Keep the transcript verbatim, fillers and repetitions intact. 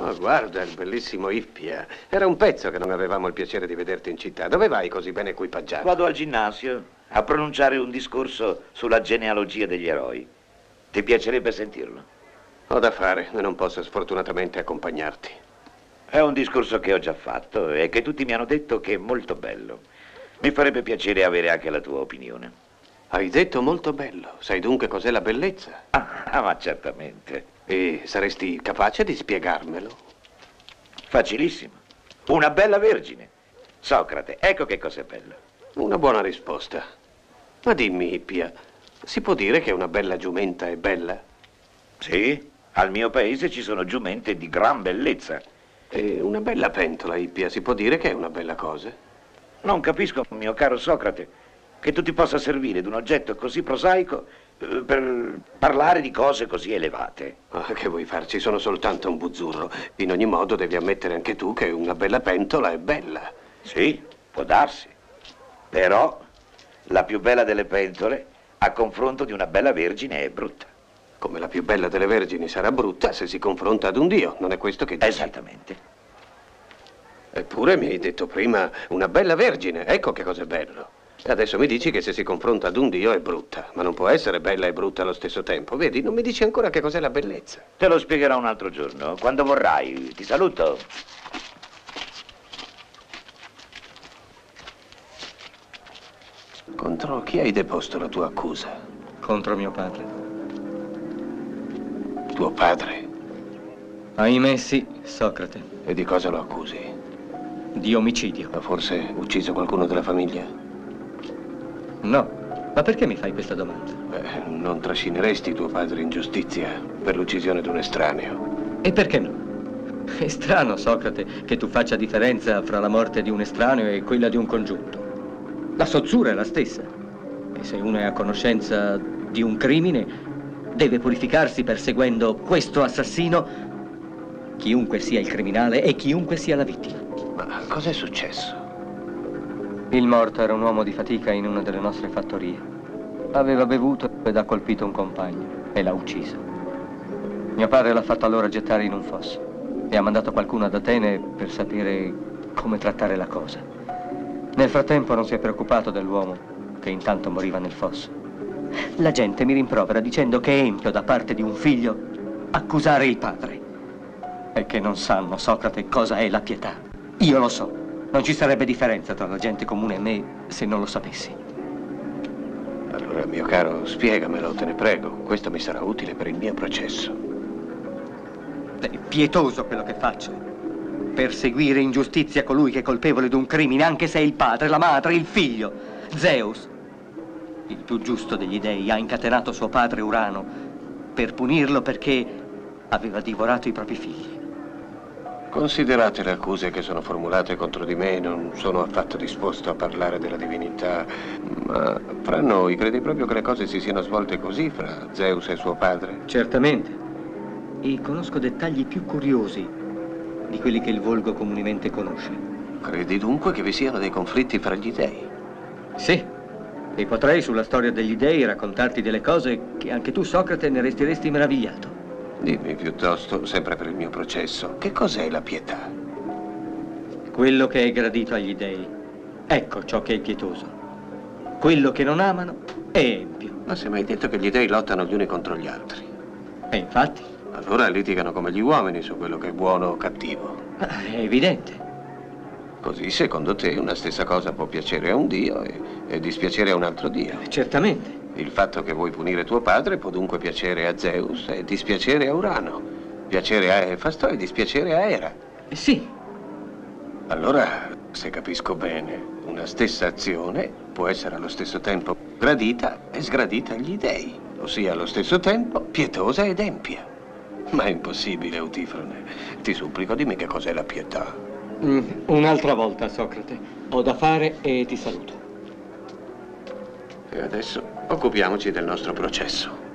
Oh, guarda, il bellissimo Ippia. Era un pezzo che non avevamo il piacere di vederti in città. Dove vai così ben equipaggiato? Vado al ginnasio a pronunciare un discorso sulla genealogia degli eroi. Ti piacerebbe sentirlo? Ho da fare e non posso sfortunatamente accompagnarti. È un discorso che ho già fatto e che tutti mi hanno detto che è molto bello. Mi farebbe piacere avere anche la tua opinione. Hai detto molto bello. Sai dunque cos'è la bellezza? Ah, ma certamente. E saresti capace di spiegarmelo? Facilissimo. Una bella vergine. Socrate, ecco che cos'è bello. Una buona risposta. Ma dimmi, Ippia, si può dire che una bella giumenta è bella? Sì, al mio paese ci sono giumente di gran bellezza. E una bella pentola, Ippia, si può dire che è una bella cosa? Non capisco, mio caro Socrate, che tu ti possa servire di un oggetto così prosaico eh, per parlare di cose così elevate. Ah, che vuoi farci? Sono soltanto un buzzurro. In ogni modo devi ammettere anche tu che una bella pentola è bella. Sì, può darsi. Però la più bella delle pentole a confronto di una bella vergine è brutta. Come la più bella delle vergini sarà brutta se si confronta ad un dio, non è questo che dici? Esattamente. Eppure mi hai detto prima una bella vergine, ecco che cos'è bello. E adesso mi dici che se si confronta ad un dio è brutta, ma non può essere bella e brutta allo stesso tempo. Vedi, non mi dici ancora che cos'è la bellezza. Te lo spiegherò un altro giorno, quando vorrai. Ti saluto. Contro chi hai deposto la tua accusa? Contro mio padre. Tuo padre? Ahimè sì, Socrate. E di cosa lo accusi? Di omicidio. Ha forse ucciso qualcuno della famiglia? No, ma perché mi fai questa domanda? Beh, non trascineresti tuo padre in giustizia per l'uccisione di un estraneo. E perché no? È strano, Socrate, che tu faccia differenza fra la morte di un estraneo e quella di un congiunto. La sozzura è la stessa. E se uno è a conoscenza di un crimine, deve purificarsi perseguendo questo assassino, chiunque sia il criminale e chiunque sia la vittima. Ma cos'è successo? Il morto era un uomo di fatica in una delle nostre fattorie. Aveva bevuto ed ha colpito un compagno e l'ha ucciso. Mio padre l'ha fatto allora gettare in un fosso e ha mandato qualcuno ad Atene per sapere come trattare la cosa. Nel frattempo non si è preoccupato dell'uomo che intanto moriva nel fosso. La gente mi rimprovera dicendo che è empio da parte di un figlio accusare il padre. E che non sanno, Socrate, cosa è la pietà. Io lo so. Non ci sarebbe differenza tra la gente comune e me se non lo sapessi. Allora, mio caro, spiegamelo, te ne prego. Questo mi sarà utile per il mio processo. È pietoso quello che faccio. Perseguire in giustizia colui che è colpevole di un crimine, anche se è il padre, la madre, il figlio. Zeus, il più giusto degli dei, ha incatenato suo padre Urano per punirlo perché aveva divorato i propri figli. Considerate le accuse che sono formulate contro di me, non sono affatto disposto a parlare della divinità, ma fra noi credi proprio che le cose si siano svolte così fra Zeus e suo padre? Certamente. E conosco dettagli più curiosi di quelli che il volgo comunemente conosce. Credi dunque che vi siano dei conflitti fra gli dei? Sì. E potrei sulla storia degli dei raccontarti delle cose che anche tu, Socrate, ne resteresti meravigliato. Dimmi piuttosto, sempre per il mio processo, che cos'è la pietà? Quello che è gradito agli dei. Ecco ciò che è pietoso. Quello che non amano è empio. Ma se mi hai detto che gli dei lottano gli uni contro gli altri. E infatti? Allora litigano come gli uomini su quello che è buono o cattivo. È evidente. Così, secondo te, una stessa cosa può piacere a un dio e, e dispiacere a un altro dio? Certamente. Il fatto che vuoi punire tuo padre può dunque piacere a Zeus e dispiacere a Urano. Piacere a Efasto e dispiacere a Era. Sì. Allora, se capisco bene, una stessa azione può essere allo stesso tempo gradita e sgradita agli dei, ossia allo stesso tempo pietosa ed empia. Ma è impossibile, Eutifrone. Ti supplico, dimmi che cos'è la pietà. Mm, un'altra volta, Socrate. Ho da fare e ti saluto. E adesso occupiamoci del nostro processo.